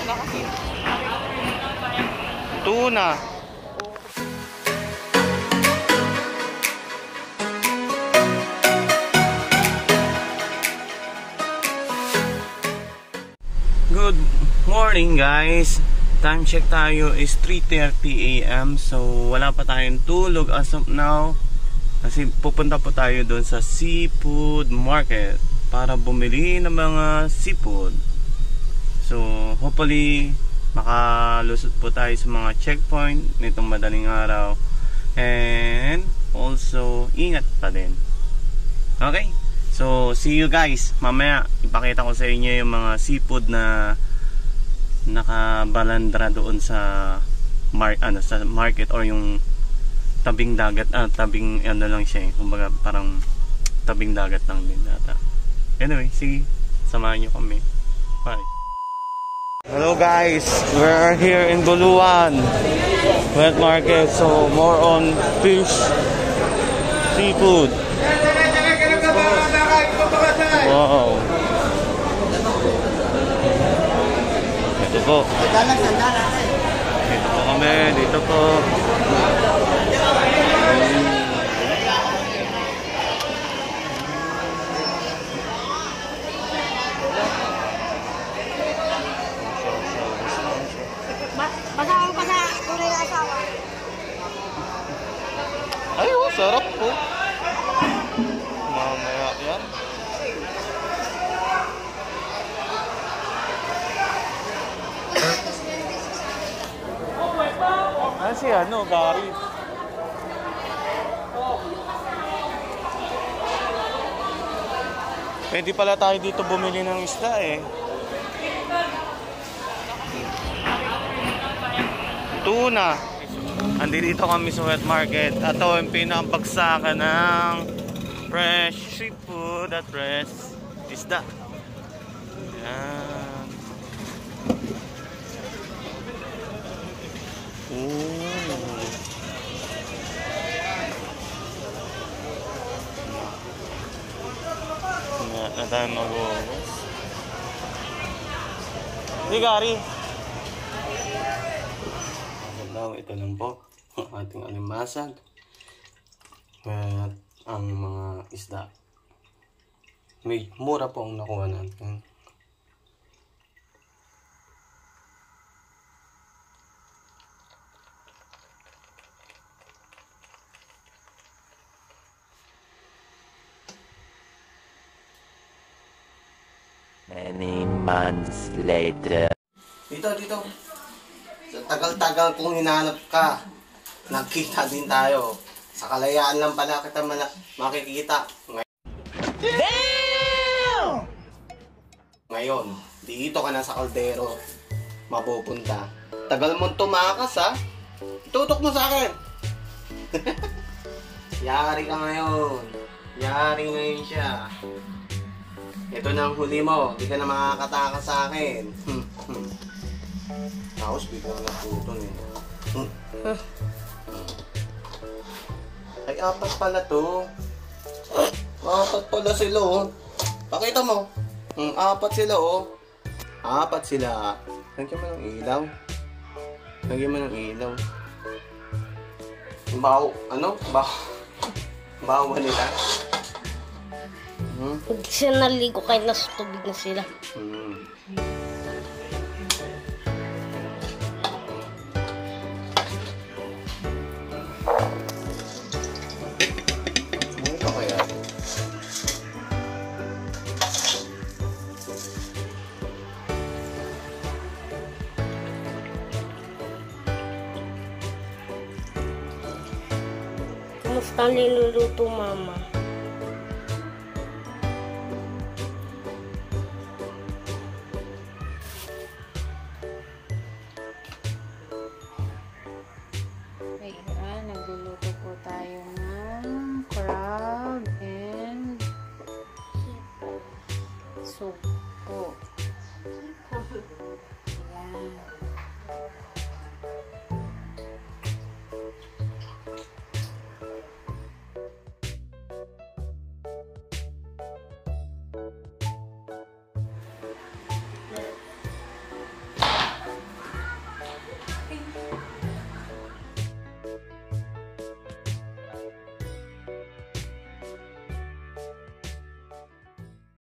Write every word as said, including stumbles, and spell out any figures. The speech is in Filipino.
Tuna. Good morning guys. Time check tayo is three thirty a m So wala pa tayong tulog as of now. Kasi pupunta po tayo doon sa seafood market para bumili ng mga seafood. So hopefully makalusot po tayo sa mga checkpoint nitong madaling araw. And also ingat pa din. Okay? So see you guys. Mamaya ipakita ko sa inyo yung mga seafood na nakabalandra doon sa mar ano sa market or yung tabing dagat, ah, tabing ano lang siya eh. Kumbaga parang tabing dagat lang din data. Anyway, sige, samahan nyo kami. Bye. Hello guys, we are here in Buluan wet market. So more on fish, seafood. Wow. Ito po. Dito po kami, dito po. Basa ko sa tunay na asawa. Ay, oh, sarap po. Mamaya yan. Ano si ano, Gary? Pwede pala tayo dito bumili ng isda eh. Tuna. Andito kami sa wet market. Ito yung pinakabagsakan ng fresh seafood at fresh isda. Yan. Ooh. Na, na tayo mag-uwas. Hey, Gary. Ito lang po ang ating alimasag at ang mga isda. May mura po ang nakuha natin. Many months later. Dito, dito. Sa tagal-tagal kong hinahanap ka, nagkita din tayo. Sa kalayaan lang pala kita makikita. Damn! Ngayon, dito ka na sa kaldero. Mapupunta. Tagal mong tumakas ha. Itutok mo sa akin. Yari ka ngayon. Yari ngayon siya. Ito na ang huli mo. Hindi ka na makakatakas sa akin. Tapos biglang naputol eh. Hmm. Ay, apat pala to. Apat pala sila oh. Pakita mo. Hmm, apat sila oh. Apat sila. Lagyan mo ng ilaw. Lagyan mo ng ilaw. Baho, ano? Baho. Baho ba nila? Hmm? Hindi sila naligo kahit nasa tubig na sila. Hmm. Kumusta ang niluluto, Mama?